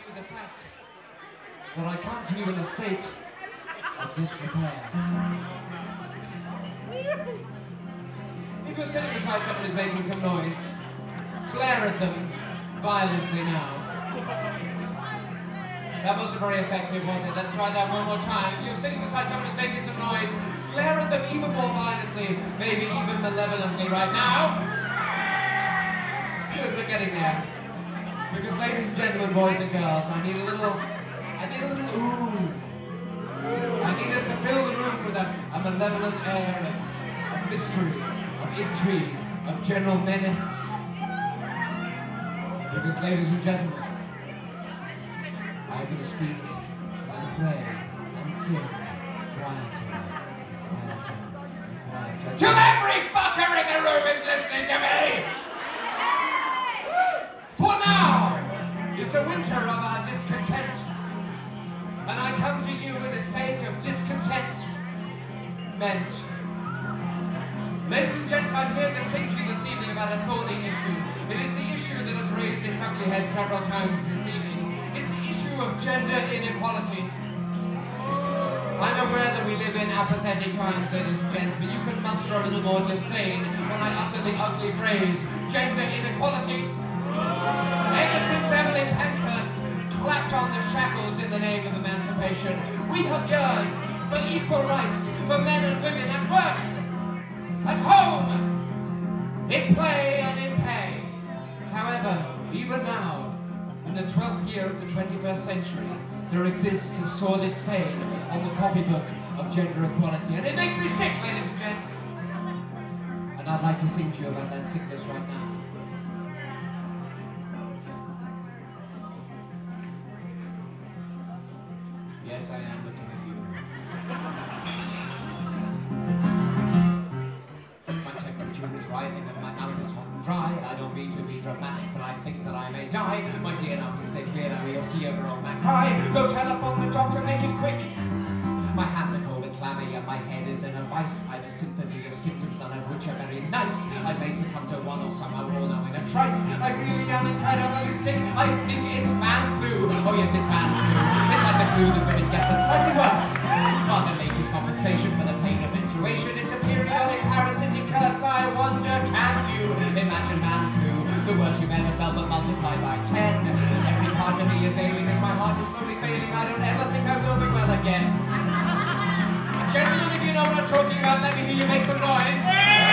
The fact that I come to you in a state of disrepair. If you're sitting beside someone who's making some noise, glare at them violently now. That wasn't very effective, was it? Let's try that one more time. If you're sitting beside someone who's making some noise, glare at them even more violently, maybe even malevolently right now. Good, we're getting there. Because ladies and gentlemen, boys and girls, I need a little ooh. I need us to fill the room with a malevolent air of mystery, of intrigue, of general menace. Because ladies and gentlemen, I'm going to speak and play and sing quieter, quieter, quieter. Till every fucker in the room is listening to me! For now is the winter of our discontent, and I come to you in a state of discontent. Ladies and gents, I'm here to sing to you this evening about a thorny issue. It is the issue that has raised its ugly head several times this evening. It's the issue of gender inequality. I'm aware that we live in apathetic times, ladies and gents, but you could muster a little more disdain when I utter the ugly phrase, gender inequality. Ever since Emily Pankhurst clapped on the shackles in the name of emancipation, we have yearned for equal rights for men and women at work, at home, in play and in pay. However, even now, in the 12th year of the 21st century, there exists a sordid stain on the copybook of gender equality, and it makes me sick, ladies and gents. And I'd like to sing to you about that sickness right now. Yes, I am looking at you. My temperature is rising and my mouth is hot and dry. I don't mean to be dramatic, but I think that I may die. My dear, now please stay clear, now you'll see a grown man cry. Go telephone the doctor, make it quick. My hands are cold and clammy and my head is in a vice. I've a symphony of symptoms, none of which are very nice. I may succumb to one or somehow all now in a trice. I really am incredibly sick. I think it's man flu. Oh yes, it's man flu. It's like the flu that women get, but slightly worse. Rather nature's compensation for the pain of menstruation. It's a periodic parasitic curse. I wonder, can you imagine man flu? The worst you've ever felt, but multiplied by 10. Every part of me is ailing as my heart is slowly failing. I don't ever think I will be well again. Gentlemen, if you know what I'm talking about, let me hear you make some noise.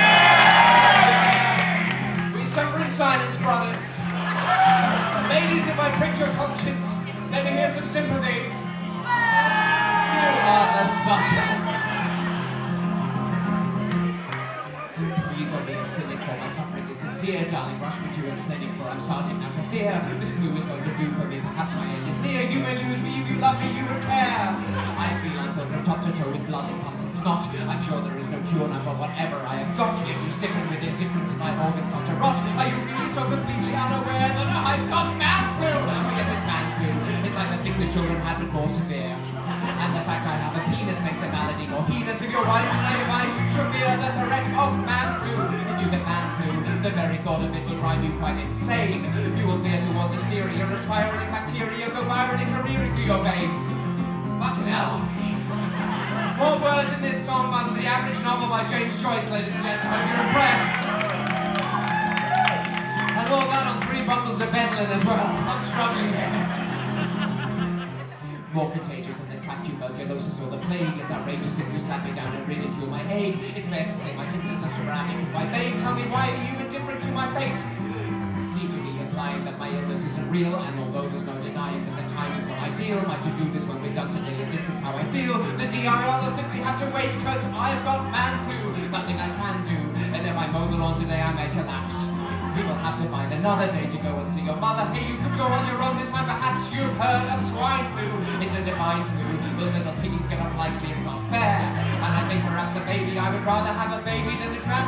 We suffer in silence, brothers. Ladies, if I pricked your conscience, let me hear some sympathy. You heartless fuckers. Please don't be a cynic, for my suffering is sincere. Darling, rush me to a clinic, for I'm starting now to fear. This flu is going to do for me, perhaps my end is near. You may lose me, if you love me, you would care. I feel I'm filled from top to toe with blood and pus and snot. I'm sure there is no cure now for whatever I have got. Yet you stiffen with indifference, my organs start to rot. Are you really so completely unaware that I've got man flu? Oh yes, it's man flu. It's like the thing the children had, but more severe. And the fact I have a penis makes a malady more heinous. If you're wise and naive, you should fear the threat of man flu. If you get man flu, the very thought of it will drive you quite insane. You will veer towards hysteria, a spiraling bacteria go virally careering through your veins. Fucking hell. More words in this song than the average novel by James Joyce, ladies and gents. I hope you're impressed. And all that on 3 bottles of Benlin as well. I'm struggling here. More contagious than the cat tuberculosis or the plague. It's outrageous if you slap me down and ridicule my aid. It's fair to say my symptoms are sporadic and quite vague. Tell me, why are you indifferent to my fate? Seem to be implying that my illness isn't real, and although there's no denying that the time is not ideal, my to-do list when we're done today, and this is how I feel. The DIR will simply have to wait, cause I've got man flu. Nothing I can do, and if I mow the lawn today, I may collapse. We will have to find another day to go and see your mother. Hey, you could go on your own this time, perhaps you've heard of swine flu. It's a divine flu. Those little piggies get off lightly, it's not fair. And I think perhaps a baby, I would rather have a baby than this man